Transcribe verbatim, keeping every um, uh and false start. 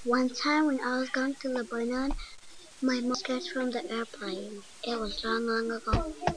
One time when I was going to Lebanon, my mom was scared from the airplane. It was long, long ago.